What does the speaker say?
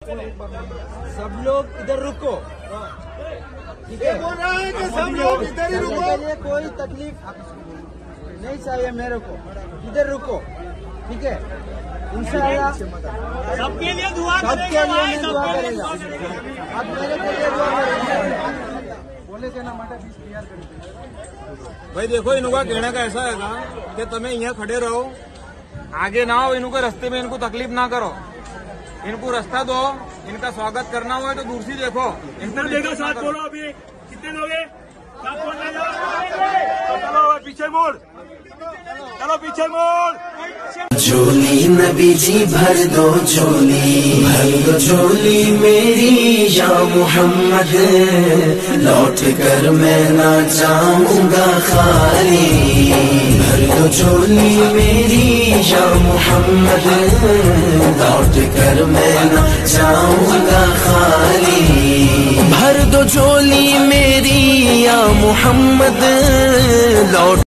सब लोग इधर रुको, ठीक है? बोल रहा है कि सब लोग इधर ही रुको। के लिए कोई तकलीफ नहीं चाहिए मेरे को, इधर रुको, ठीक है? इंशाअल्लाह सबके लिए दुआ सबके लिए मैं दुआ करेगा। आप मेरे के लिए दुआ करेंगे। बोले थे ना माता भाई देखो, इनका कहने का ऐसा है कि તમે यहाँ खड़े रहो, आगे ना हो, इनको रास्ते में इनको तकलीफ ना करो, इनको रास्ता दो। इनका स्वागत करना हुआ है तो दूर से देखो। कितना देगा साथ बोलो, अभी कितने लोगे? साथ बोल रहे हो? चलो पीछे मोड़, चलो पीछे मोड़। झोली नबी जी भर दो झोली, भर दो झोली मेरी या मोहम्मद, लौट कर मैं ना जाऊंगा खाली। भर दो झोली मेरी या मोहम्मद, लौट कर मैं ना जाऊंगा खाली। भर दो झोली मेरी या मोहम्मद, लौट